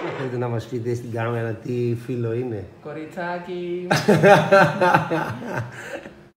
Θέλετε να μας πείτε στην κάμερα τι φίλο είναι? Κοριτσάκι.